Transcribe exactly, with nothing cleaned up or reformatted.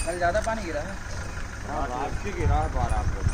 कल ज़्यादा पानी गिरा है। हाँ, आज भी गिरा है बार आप लोग।